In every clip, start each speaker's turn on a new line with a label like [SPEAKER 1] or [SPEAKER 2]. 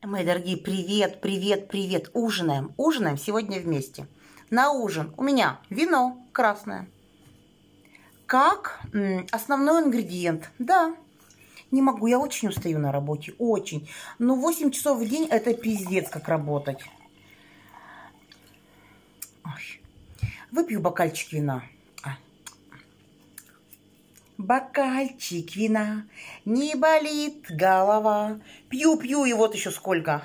[SPEAKER 1] Мои дорогие, привет, привет, привет. Ужинаем. Ужинаем сегодня вместе. На ужин у меня вино красное. Как основной ингредиент. Да, не могу, я очень устаю на работе, очень. Но 8 часов в день это пиздец, как работать. Ой. Выпью бокальчик вина. Бокальчик вина, не болит голова. Пью, пью, и вот еще сколько.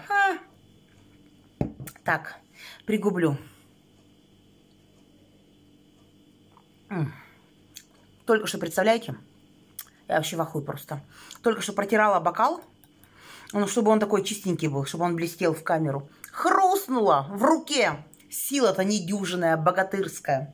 [SPEAKER 1] Так, пригублю. Только что, представляете? Я вообще в ахуе просто. Только что протирала бокал, чтобы он такой чистенький был, чтобы он блестел в камеру. Хрустнула в руке. Сила-то недюжинная, богатырская.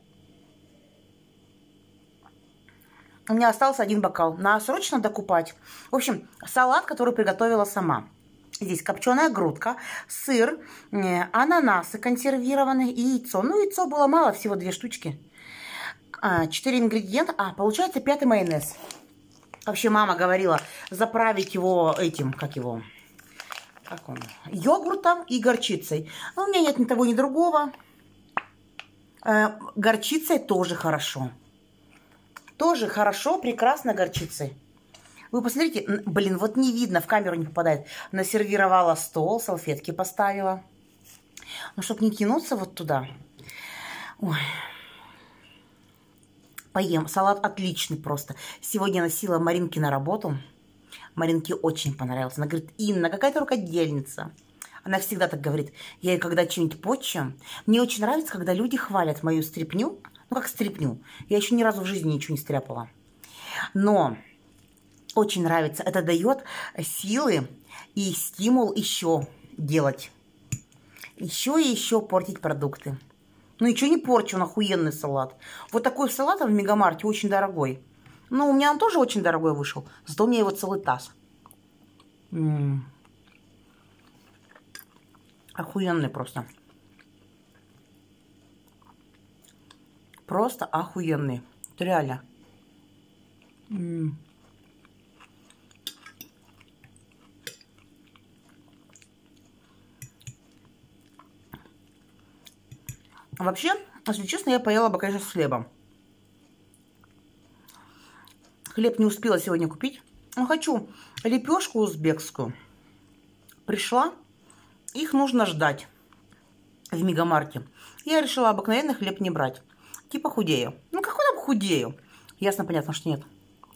[SPEAKER 1] У меня остался один бокал. Надо срочно докупать. В общем, салат, который приготовила сама. Здесь копченая грудка, сыр, ананасы консервированные и яйцо. Ну, яйцо было мало, всего 2 штучки. 4 ингредиента. Получается 5-й майонез. Вообще мама говорила заправить его этим, как он, йогуртом и горчицей. Но у меня нет ни того, ни другого. Горчицей тоже хорошо. Тоже хорошо, прекрасно горчицей. Вы посмотрите, блин, вот не видно, в камеру не попадает. Насервировала стол, салфетки поставила. Ну, чтобы не тянуться вот туда. Ой. Поем. Салат отличный просто. Сегодня носила Маринке на работу. Маринке очень понравилось. Она говорит: Инна, какая ты рукодельница. Она всегда так говорит. Я ей когда что-нибудь почу. Мне очень нравится, когда люди хвалят мою стряпню. Ну, как стряпню. Я еще ни разу в жизни ничего не стряпала. Но очень нравится. Это дает силы и стимул еще делать. Еще и еще портить продукты. Ну, ничего не порчу, он охуенный салат. Вот такой салат в Мегамарте очень дорогой. Ну, у меня он тоже очень дорогой вышел. Зато у меня его целый таз. Охуенный просто. Просто охуенный. Это реально. Вообще, если честно, я поела бы, конечно, с хлебом. Хлеб не успела сегодня купить. Но хочу лепешку узбекскую. Пришла. Их нужно ждать в Мегамарте. Я решила обыкновенный хлеб не брать. Типа худею. Ну, какой там худею? Ясно, понятно, что нет.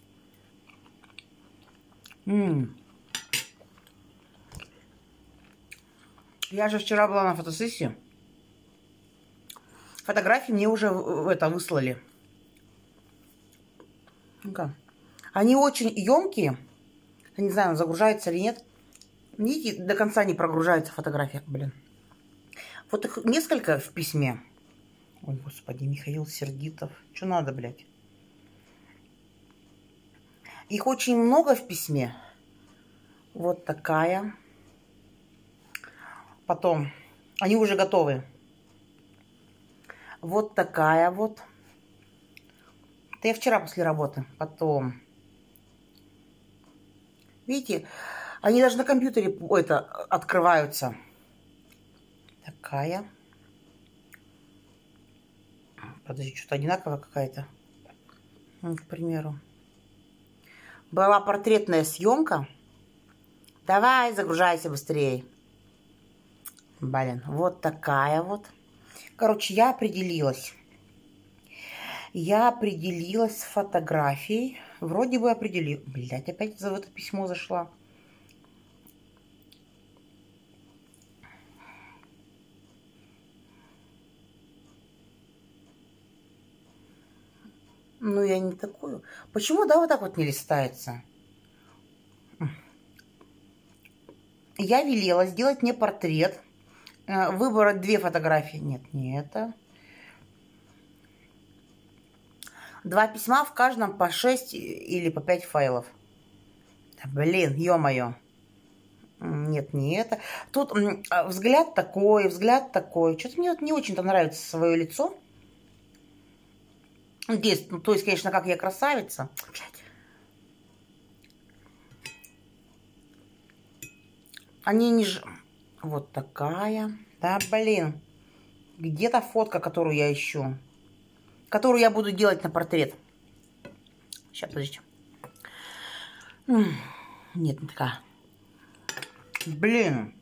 [SPEAKER 1] Я же вчера была на фотосессии. Фотографии мне уже выслали. Ну-ка. Они очень емкие. Я не знаю, загружается или нет. Видите, до конца не прогружается фотография, блин. Вот их несколько в письме. Ой, господи, Михаил Сергитов. Что надо, блядь? Их очень много в письме. Вот такая. Потом, они уже готовы. Вот такая вот. Это я вчера после работы. Потом. Видите, они даже на компьютере открываются. Такая. Подожди, что-то одинаковая какая-то. Ну, к примеру. Была портретная съемка. Давай, загружайся быстрее. Блин, вот такая вот. Короче, я определилась. Я определилась с фотографией. Вроде бы определилась. Блядь, опять в это письмо зашла. Ну, я не такую. Почему, да, вот так вот не листается? Я велела сделать мне портрет. Выбрать 2 фотографии. Нет, не это. 2 письма, в каждом по 6 или по 5 файлов. Да, блин, ё-моё. Нет, не это. Тут взгляд такой, взгляд такой. Что-то мне вот не очень-то нравится свое лицо. Здесь, ну, то есть, конечно, как я красавица. Они не... Вот такая. Да, блин. Где-то фотка, которую я ищу. Которую я буду делать на портрет. Сейчас, подождите. Нет, не такая. Блин.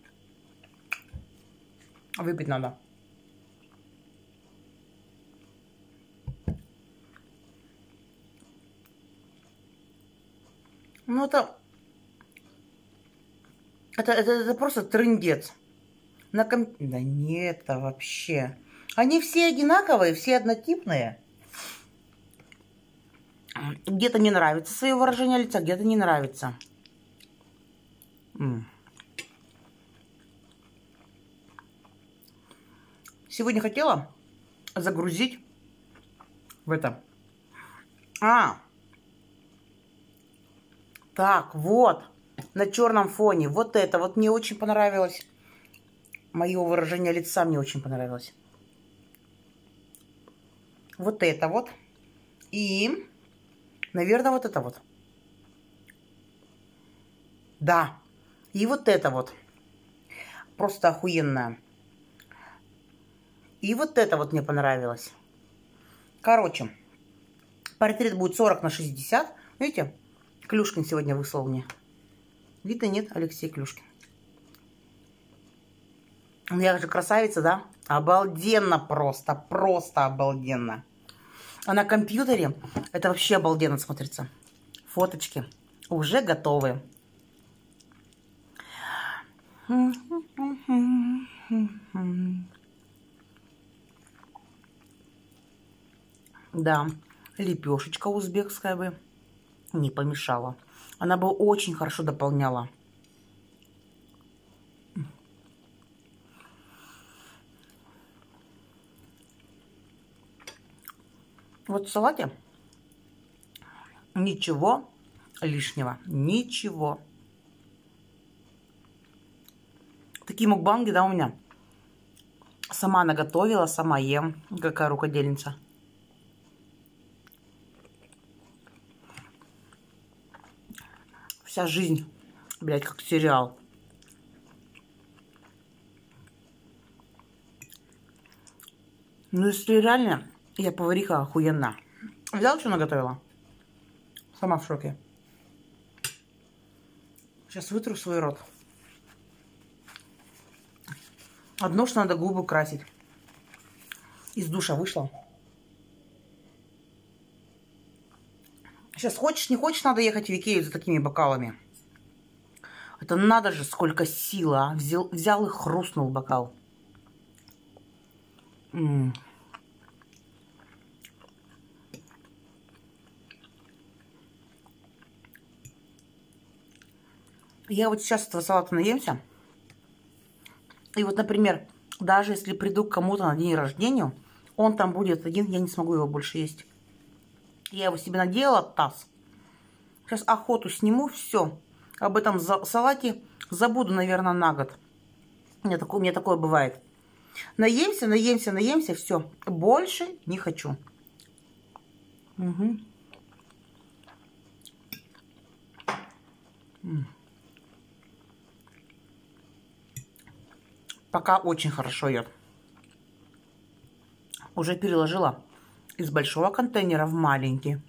[SPEAKER 1] Выпить надо. Ну, это просто трындец. Да нет, это вообще. Они все одинаковые, все однотипные. Где-то мне нравится свое выражение лица, где-то не нравится. Сегодня хотела загрузить в это. Так, вот. На черном фоне. Вот это вот мне очень понравилось. Мое выражение лица мне очень понравилось. Вот это вот. И, наверное, вот это вот. Да. И вот это вот. Просто охуенное. И вот это вот мне понравилось. Короче, портрет будет 40 на 60. Видите? Клюшкин сегодня выслал мне. Видно, нет? Алексей Клюшкин. Я же красавица, да? Обалденно просто. Просто обалденно. А на компьютере это вообще обалденно смотрится. Фоточки уже готовы. Да, лепешечка узбекская бы не помешала. Она бы очень хорошо дополняла. Вот в салате ничего лишнего. Ничего. Такие мукбанги, да, у меня. Сама наготовила, сама ем. Какая рукодельница. Вся жизнь, блядь, как сериал. Ну, если реально, я повариха охуенна. Взяла, что наготовила? Сама в шоке. Сейчас вытру свой рот. Одно, что надо губы красить. Из душа вышла. Сейчас хочешь, не хочешь, надо ехать в Икею за такими бокалами. Это надо же, сколько силы, а. Взял и хрустнул бокал. Я вот сейчас этого салата наемся. И вот, например, даже если приду к кому-то на день рождения, он там будет один, я не смогу его больше есть. Я его себе наделала, таз. Сейчас охоту сниму, все. Об этом салате забуду, наверное, на год. У меня такое бывает. Наемся, наемся, наемся, все. Больше не хочу. Угу. Пока очень хорошо ед. Уже переложила из большого контейнера в маленький.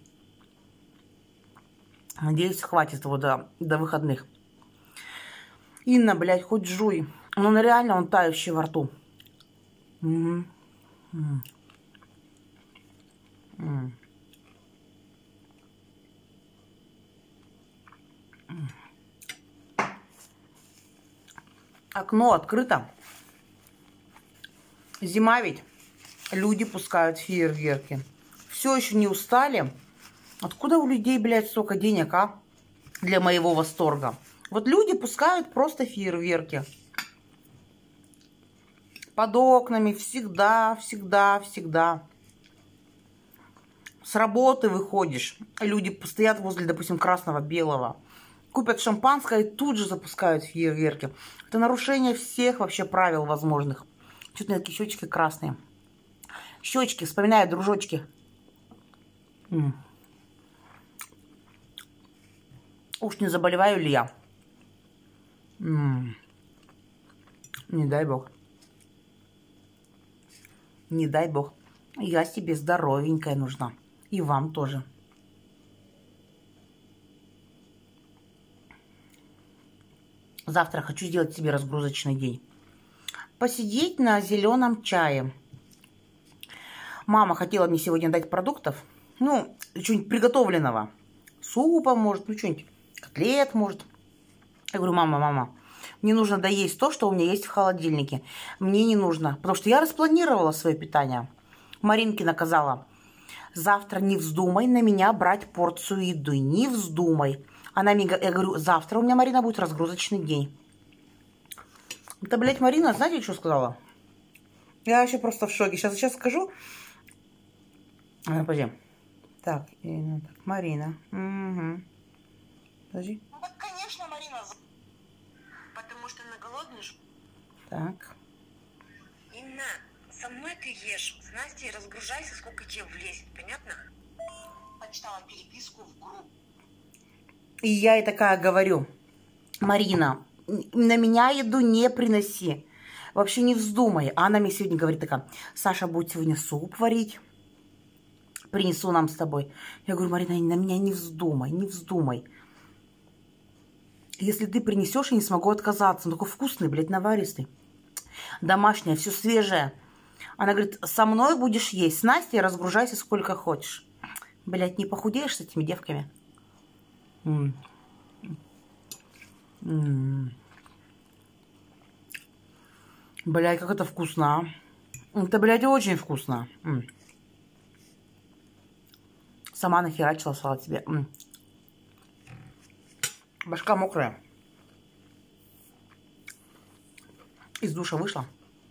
[SPEAKER 1] Надеюсь, хватит его до выходных. Инна, блядь, хоть жуй. Но он реально, он тающий во рту. Окно открыто. Зима ведь. Люди пускают фейерверки. Все еще не устали. Откуда у людей, блядь, столько денег, а? Для моего восторга. Вот люди пускают просто фейерверки. Под окнами всегда, всегда, всегда. С работы выходишь. Люди стоят возле, допустим, красного, белого. Купят шампанское и тут же запускают фейерверки. Это нарушение всех вообще правил возможных. Что-то у меня такие щечки красные. Щечки, вспоминаю, дружочки. Уж не заболеваю ли я? Не дай бог. Не дай бог. Я себе здоровенькая нужна. И вам тоже. Завтра хочу сделать себе разгрузочный день. Посидеть на зеленом чае. Мама хотела мне сегодня дать продуктов. Ну, что-нибудь приготовленного. Супа, может, ну, что-нибудь. Котлет, может. Я говорю, мама, мне нужно доесть то, что у меня есть в холодильнике. Мне не нужно. Потому что я распланировала свое питание. Маринке наказала. Завтра не вздумай на меня брать порцию еды. Не вздумай. Она мне, я говорю, завтра у меня, Марина, будет разгрузочный день. Это, блядь, Марина, знаете, что сказала? Я вообще просто в шоке. Сейчас скажу. Подожди. Так, Марина. Угу. Подожди.
[SPEAKER 2] Ну так, конечно, Марина. Потому что она голодная.
[SPEAKER 1] Так.
[SPEAKER 2] Инна, со мной ты ешь. С Настей разгружайся, сколько тебе влезет. Понятно? Почитала переписку в группу.
[SPEAKER 1] И я ей такая говорю. Марина, на меня еду не приноси. Вообще не вздумай. А она мне сегодня говорит такая. Саша будет сегодня суп варить. Принесу нам с тобой. Я говорю, Марина, на меня не вздумай, не вздумай. Если ты принесешь, я не смогу отказаться. Он такой вкусный, блядь, наваристый. Домашнее, все свежее. Она говорит, со мной будешь есть. С Настей разгружайся сколько хочешь. Блядь, не похудеешь с этими девками? Блядь, как это вкусно. Это, блядь, очень вкусно. Сама нахерачила салат себе. Башка мокрая. Из душа вышла.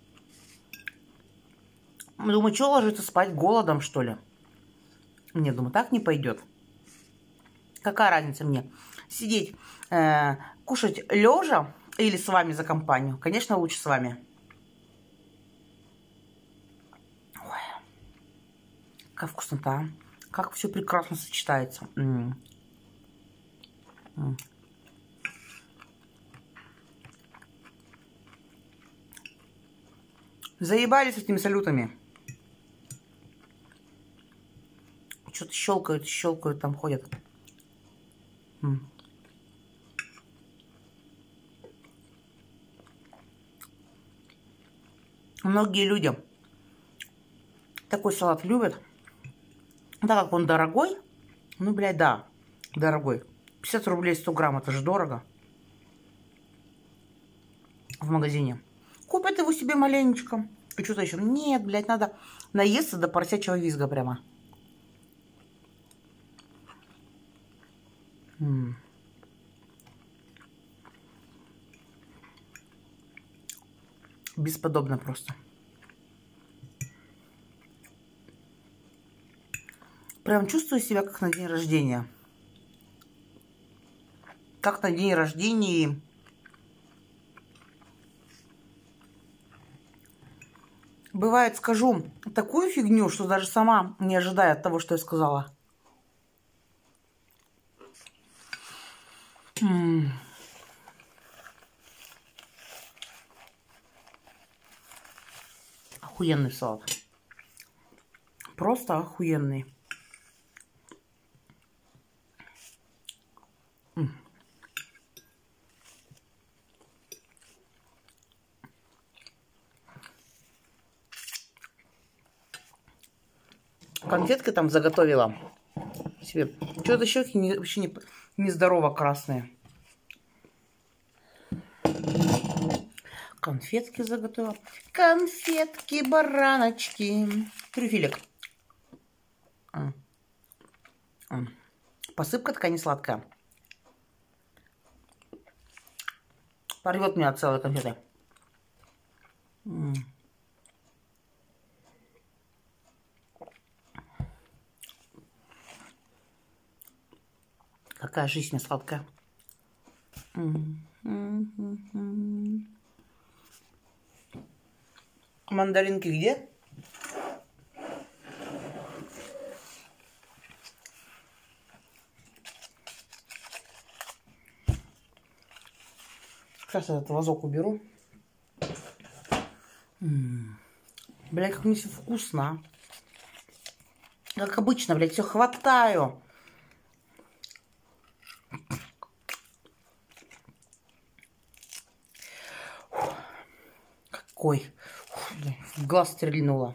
[SPEAKER 1] Думаю, что ложиться спать голодом, что ли? Мне, думаю, так не пойдет. Какая разница мне? Сидеть, кушать лежа или с вами за компанию? Конечно, лучше с вами. Ой. Какая вкуснота. Как все прекрасно сочетается. Заебали с этими салютами. Что-то щелкают, там ходят. Многие люди такой салат любят. Так как он дорогой. Ну, блядь, да, дорогой. 50 рублей 100 грамм, это же дорого. В магазине. Купят его себе маленечко. И что-то еще. Нет, блядь, надо наесться до поросячьего визга прямо. Бесподобно просто. Прям чувствую себя как на день рождения. Как на день рождения. Бывает, скажу такую фигню, что даже сама не ожидаю от того, что я сказала. Охуенный салат. Просто охуенный. Конфетки там заготовила себе. Что-то щеки вообще нездорово красные. Конфетки заготовила. Конфетки, бараночки. Трюфелек. Посыпка такая не сладкая. Порвет меня от целой конфеты. Какая жизнь не сладкая. Мандаринки где? Сейчас этот вазок уберу. Блядь, как мне все вкусно. Как обычно, блядь, все хватаю. Какой. В глаз стрельнула.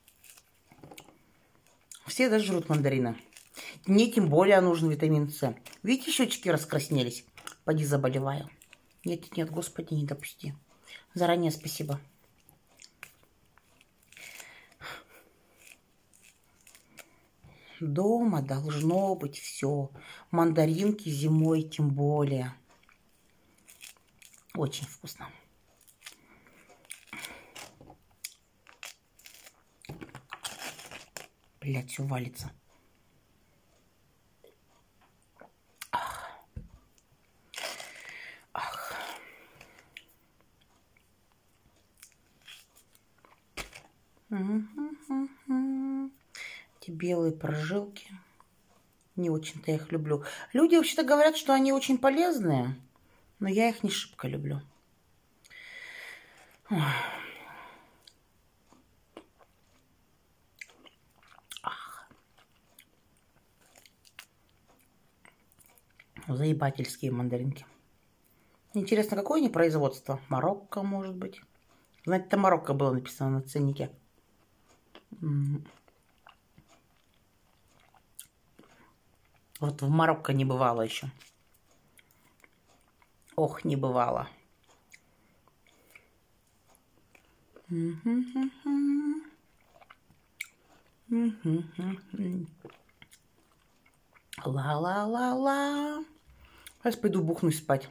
[SPEAKER 1] Все даже жрут мандарины. Мне тем более нужен витамин С. Видите, щечки раскраснелись. Поди заболеваю. Нет, нет, Господи, не допусти. Заранее спасибо. Дома должно быть все. Мандаринки зимой тем более. Очень вкусно. Блядь, все валится. Ах. Ах. Эти белые прожилки. Не очень-то я их люблю. Люди вообще-то говорят, что они очень полезные, но я их не шибко люблю. Ах. Заебательские мандаринки. Интересно, какое они производство? Марокко, может быть? Знаете, это Марокко было написано на ценнике. Вот в Марокко не бывало еще. Ох, не бывало. Ла-ла-ла-ла. Сейчас пойду бухнусь спать.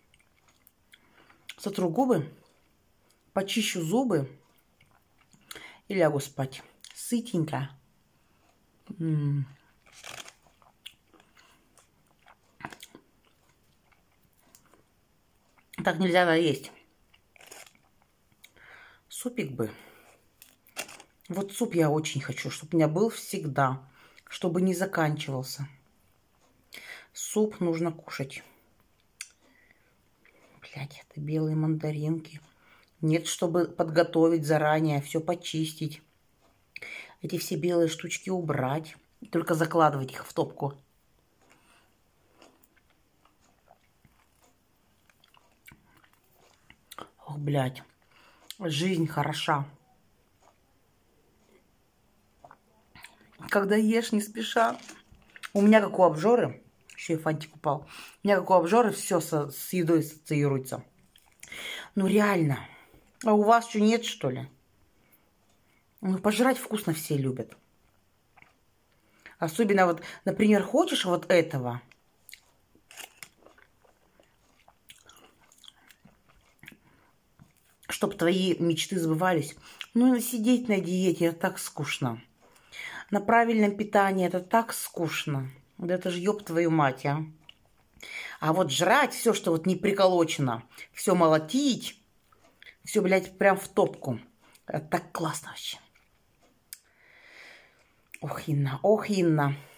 [SPEAKER 1] Сотру губы, почищу зубы и лягу спать. Сытенько. Так нельзя есть. Супик бы. Вот суп я очень хочу, чтобы у меня был всегда, чтобы не заканчивался. Суп нужно кушать. Блядь, это белые мандаринки. Нет, чтобы подготовить заранее, все почистить. Эти все белые штучки убрать. Только закладывать их в топку. Ох, блядь. Жизнь хороша. Когда ешь не спеша. У меня, как у обжоры, еще и фантик упал. У меня, как у обжоры, все с едой ассоциируется. Ну, реально. А у вас что, нет, что ли? Ну, пожрать вкусно все любят. Особенно вот, например, хочешь вот этого. Чтоб твои мечты сбывались. Ну, сидеть на диете, это так скучно. На правильном питании это так скучно. Да это же ёб твою мать, а. А вот жрать все, что вот не приколочено, все молотить, все, блядь, прям в топку. Это так классно вообще. Ох, Инна, ох, Инна.